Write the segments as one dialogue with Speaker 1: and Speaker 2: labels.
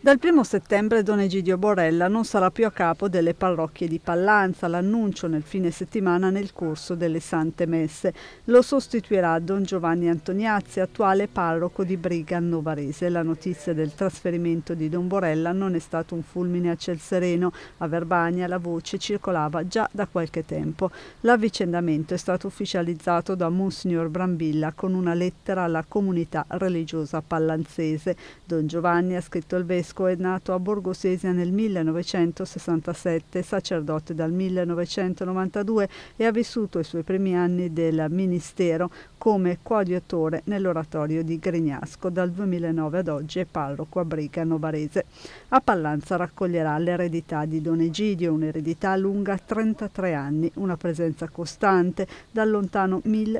Speaker 1: Dal 1° settembre Don Egidio Borrella non sarà più a capo delle parrocchie di Pallanza, l'annuncio nel fine settimana nel corso delle Sante Messe. Lo sostituirà Don Giovanni Antoniazzi, attuale parroco di Briga Novarese. La notizia del trasferimento di Don Borrella non è stato un fulmine a ciel sereno. A Verbania la voce circolava già da qualche tempo. L'avvicendamento è stato ufficializzato da Monsignor Brambilla con una lettera alla comunità religiosa pallanzese. Don Giovanni, ha scritto il vescovo, è nato a Borgosesia nel 1967, sacerdote dal 1992 e ha vissuto i suoi primi anni del ministero come coadiutore nell'oratorio di Grignasco. Dal 2009 ad oggi è parroco a Briga Novarese. A Pallanza raccoglierà l'eredità di Don Egidio, un'eredità lunga 33 anni, una presenza costante dal lontano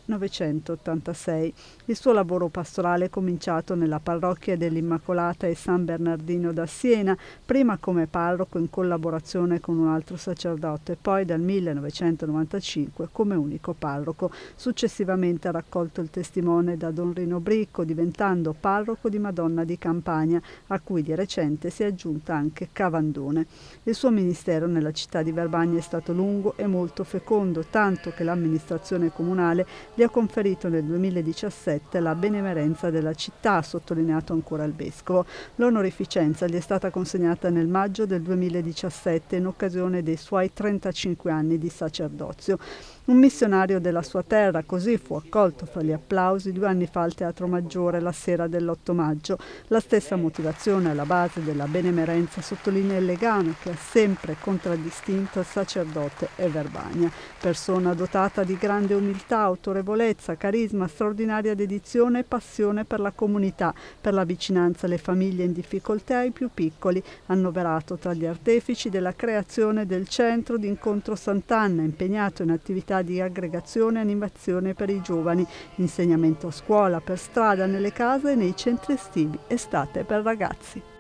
Speaker 1: 1986. Il suo lavoro pastorale è cominciato nella parrocchia dell'Immacolata e San Bernardino da Siena, prima come parroco in collaborazione con un altro sacerdote, poi dal 1995 come unico parroco. Successivamente ha raccolto il testimone da Don Rino Bricco, diventando parroco di Madonna di Campania, a cui di recente si è aggiunta anche Cavandone. Il suo ministero nella città di Verbania è stato lungo e molto fecondo, tanto che l'amministrazione comunale gli ha conferito nel 2017 la benemerenza della città, ha sottolineato ancora il vescovo. L'onorificenza gli è stata consegnata nel maggio del 2017 in occasione dei suoi 35 anni di sacerdozio. Un missionario della sua terra, così fu accolto fra gli applausi 2 anni fa al Teatro Maggiore la sera dell'8 maggio. La stessa motivazione alla base della benemerenza sottolinea il legame che ha sempre contraddistinto il sacerdote e Verbania. Persona dotata di grande umiltà, autorevolezza, carisma, straordinaria dedizione e passione per la comunità, per la vicinanza alle famiglie in difficoltà e ai più piccoli, annoverato tra gli artefici della creazione del centro di incontro Sant'Anna, impegnato in attività di aggregazione e animazione per i giovani, insegnamento a scuola, per strada, nelle case e nei centri estivi, estate per ragazzi.